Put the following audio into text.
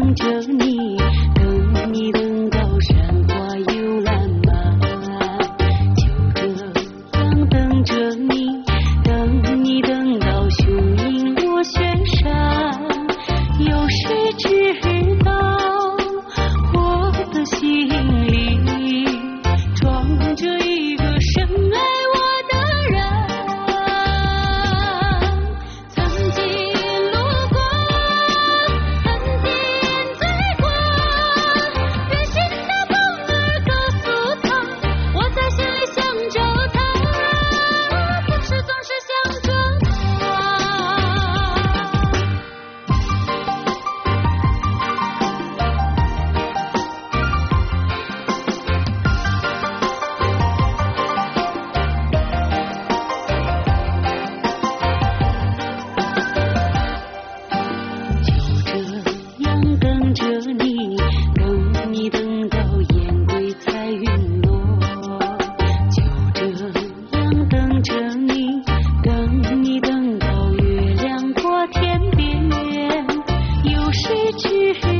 等着你，等你等到山花又烂漫，就这样等着你，等你等到雄鹰落雪山，有谁知道我的心里装着一个深爱我的人。曾经路过，曾经醉过，远行的风儿告诉他，我在心里想着他，不是总是想着这样等着你，等你等到雁归彩云落，就这样等着你，等你等到月亮过天边，有谁知